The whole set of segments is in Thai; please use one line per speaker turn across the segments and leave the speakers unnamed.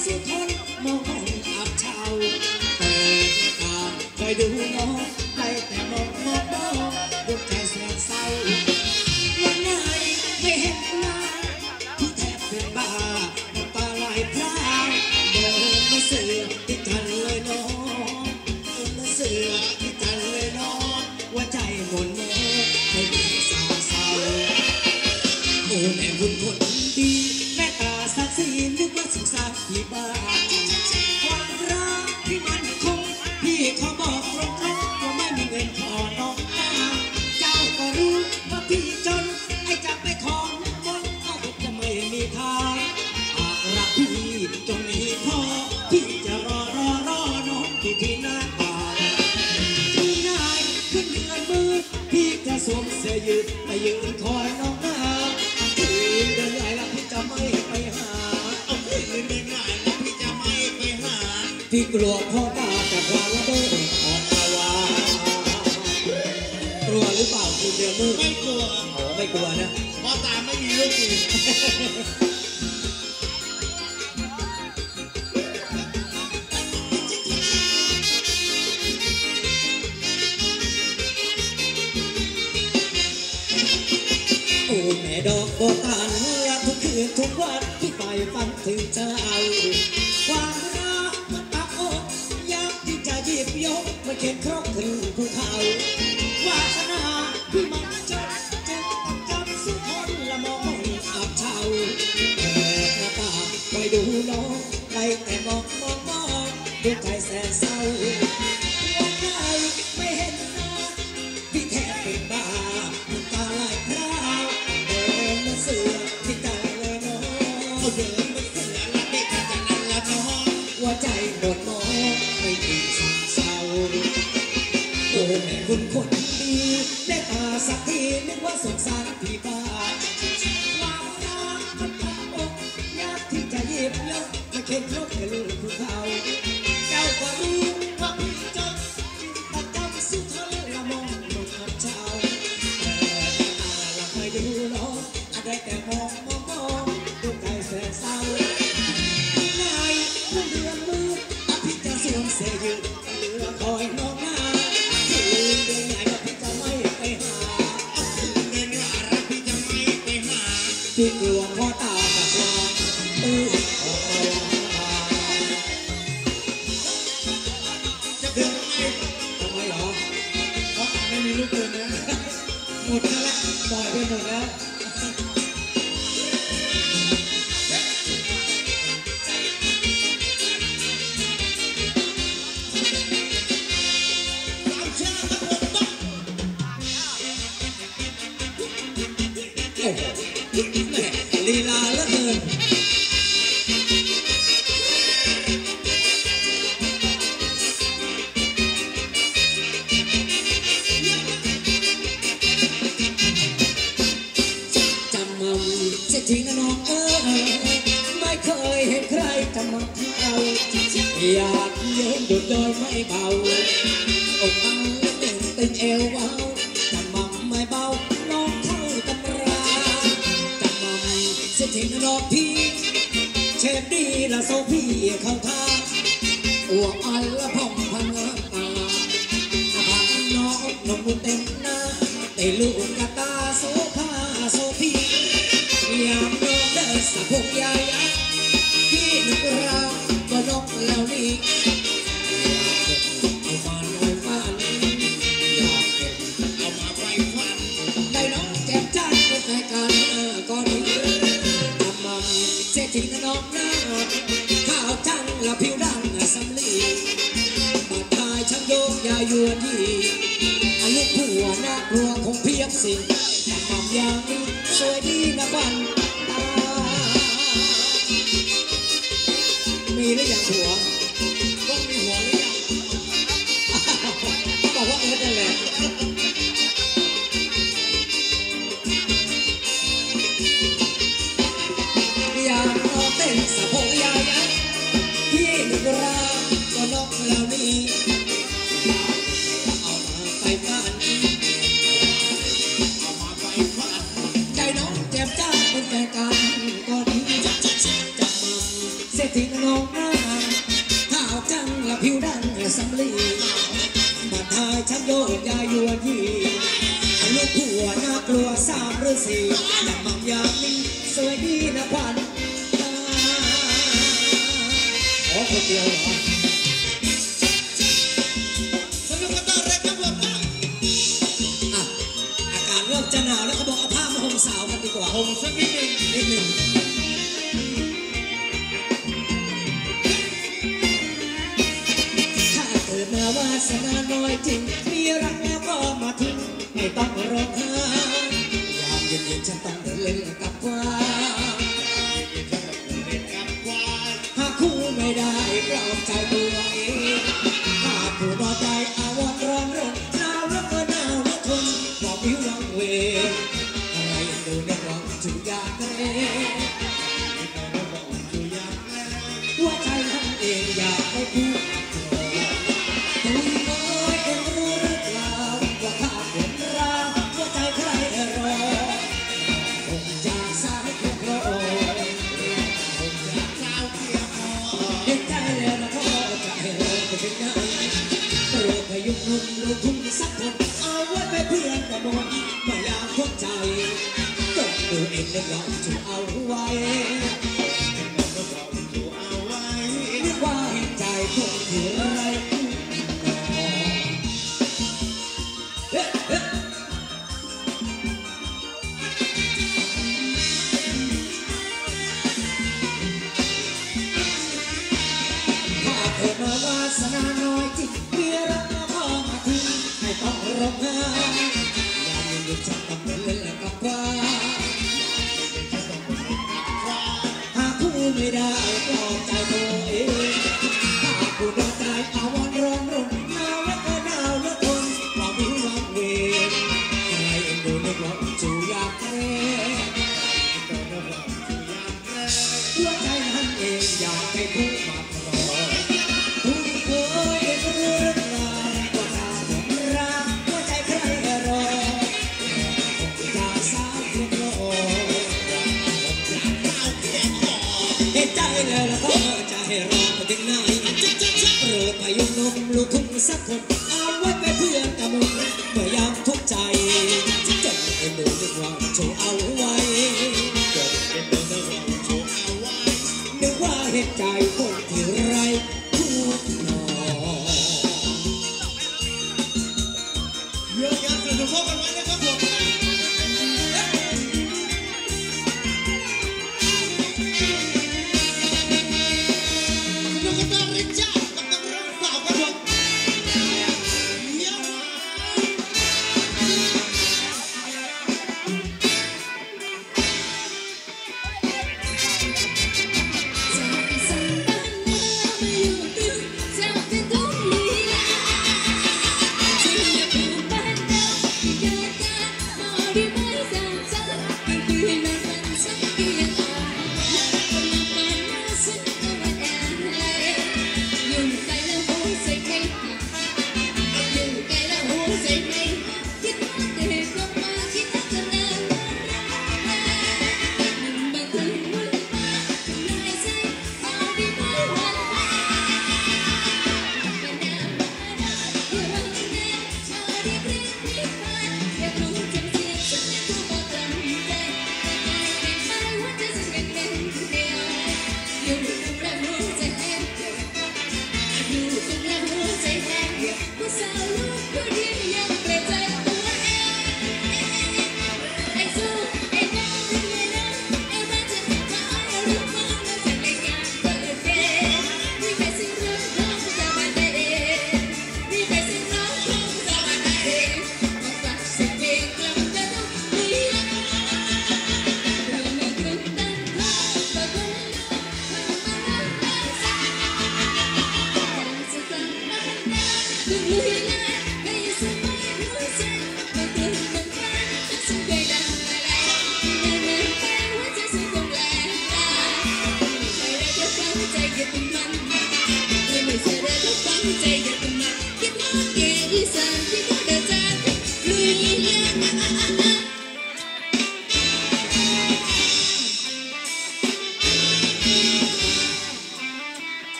สุทนมองอับเฉาแต่ตาคอยดูน้องได้แต่มองดวงใจแสนเศร้าวันไหนไม่เห็นหน้าพี่แทบเป็นบ้าน้ำตาไหลพรางเดินมาเสือที่กันเลยน้องเดินมาเสือที่กันเลยน้องว่าใจหม่นโมให้ดีสาวเศร้าโอ้แม่บุญคนดีแม่ตาสักสีนึกว่าสุขสันต์ที่บ้านความรักที่มันคงพี่ขอบอกตรงๆว่าไม่มีเงินขอน้องมาเจ้าก็รู้ว่าพี่จนไอ้จะไปขอมนเอาจะไม่มีทางหากรักพี่จงมีพอพี่จะรอน้องที่หน้าตาที่นายขึ้นเดือนมืดพี่จะสวมเสื้อยืดมายืนคอยน้องหน้าคืนเดือนใหญ่แล้วพี่จะไม่ไปหาเอาคืนเดือนใหญ่แล้วพี่จะไม่ไปหาพี่กลัวพ่อตาแต่ความระเบิดออกมาวากลัวหรือเปล่าคืนเดือนมืดไม่กลัวอ๋อไม่กลัวนะพ่อตาไม่มีลูกอีกโอ้แม่ดอกโบตันทุกคืนทุกวันที่ไปฝันถึงเจ้าความรักมันปักอกอยากที่จะหยิบยกมันเข็นครกถึงภูเขาวาสนาพี่มันจะต้องจำสุดทนละมองอับเฉาแต่หน้าตาคอยดูน้องได้แต่มองดวงใจแสนเศร้าวันไหนไม่เห็นหน้าพี่แทบเป็นบ้าน้ำตาไหลพรางเดินมาเสือที่กันเลยน้องเดินมาเสือละพี่กันจะนั่นละน้องว่าใจหมดน้องไม่มีสักเศร้าโอ้แม่คุณคนดีได้ตาสักทีนึกว่าสงสารพี่บ้าความรักมันพักอกอยากที่จะหยิบยกมาเข็นครกให้ลูกภูเขาเจ้าก็รู้ว่าพี่จนแต่จำสุดทนละมองลงอับเฉาแต่ตาละเคยดูน้องได้แต่มองดวงใจแสนเศร้าที่ไหนเมื่อเดือนมืดพี่จะสวมเสื้อยืดเหลือคอยน้องหน้าคืนเดือนใหญ่ก็พี่จะไม่ไปหาคืนเดือนใหญ่รักพี่จะไม่ไปหาพี่กลัวพ่อตากับลาออกมาจะเดินทำไมหรอเพราะไม่มีลูกเดินนะหมดแล้วปล่อยไปหมดแล้วลีลาเหลือเกินจำมั่นเสียจริงนะน้องไม่เคยเห็นใครจำมั่นเอาอยากเยืนโดดดอยไม่เบาอกอังเต้นเต้นเอวเบาจำมั่นไม่เบาน้องเข้าตำราจำมั่นเสียจริงนะน้องพี่เชฟดีละโซพี่เข้าท่าอ้วกอันละพ่องพังตาพังน้องนมเต็มหน้าแต่ลูกกระตาโซภาโซพี่ยามน้องเดินสะพกยายพี่นึกรักก็นกแล้วนี่เอามาอยากเก็บเอามาไปฟันได้น้องแจ็บจ้าก็ใครกันก็ดีทำมันเสียทีน้องหน้าข้าวจังละผิวดังสำลีบาดทายช่างโยกยายวนที่อายุผัวน่ากลัวคงเพียบสิทำมันอย่างนี้สวยดีนะควันตามีหรือยังผัวต้องมีหัวหรือยังบอกว่านั่นแหละอยากนอนเต้นสะโพกยายพี่นึกรักก็นกแล้วนี่เอามาไปบ้านเอามาไปบ้านใจน้องเจ็บจ้าเป็นแฟนกันก็ดีจับมาเสียทีน้องหน้าขาวจังละผิวดังสำลีมาทายช้ำโยกยายวนยีลูกผัวน่ากลัวสามหรือสี่อย่างมังยามนี้สวยดีนะควันอ๋อคนเดียวเหรอสนุกกันต่อเลยครับผมอ่ะอากาศเริ่มจะหนาวแล้วเขาบอกเอาผ้ามาห่มสาวกันดีกว่าห่มสักนิดนึงถ้าเกิดมาวาสนาน้อยจริงมีรักแล้วก็มาทิ้งไม่ต้องร้องไห้ยามเย็นๆฉันต้องเดินเล่นกับควายหากคู่ไม่ได้ปลอบใจตัวเองถ้าผู้นอนใจอาวรร้อนรนหนาวแล้วก็หนาวแล้วทนบอกวิววังเวงอะไรดูในร้องจึงอยากเล่นหัวใจท่านเองอยากให้พูดตัวเอ้ยเอ็งรู้หรือเปล่าว่าข้าเป็นรักหัวใจใครรอคงจะสายเพียงรอเห็นใจแล้วนะพ่อจะให้รอไปถึงไหนโปรดพยุงนุ่มลูกทุ่งสักคนเอาไว้ไปเพื่อนกระมวลไม่อยากทุกใจก็ดูเองแล้วลองจะเอาไว้นึกว่าเห็นใจคนที่ไรมาวาสนาน้อยจิตเมียรักมาพ่อมาทิ้งให้ต้องร้องไห้ยามเย็นๆฉันต้องเล่นกับควายหาคู่ไม่ได้ปลอบใจตัวเองถ้าผู้นอนใจอาวรร้อนรนหนาวแล้วก็หนาวแล้วทนความวิววังเวงอะไรเอ็นดูนึกว่าจูอยากเล่นหัวใจนั้นเองอยากให้คู่มาพรแล้วก็จะให้รอไปถึงไหนโปรดพยุงนมลูกทุ่งสักคนเอาไว้เป็นเพื่อนกับมึงเมื่อยามทุกข์ใจจนเอ็นดูนึกว่าโชว์เอาไว้นึกว่าเห็นใจคนที่ไรพูดหนอเรื่องการสนุกกันไว้นะครับผม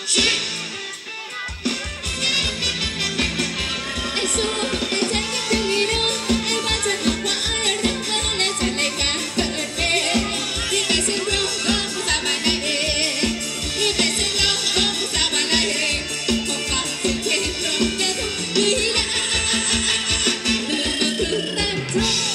ไอ้สู้ไอ้ใจยังคงไม่รู้ไอ้ว่าจะบอกว่าไอ้รักเธอและจะในการเปิดเองที่แต่ฉันรู้ก็ผู้สาบานได้เองที่แต่ฉันรู้ก็ผู้สาบานได้เองพบกับสิ่งที่ตรงกันทุกทีนะเมื่อมาถึงเต็มทุก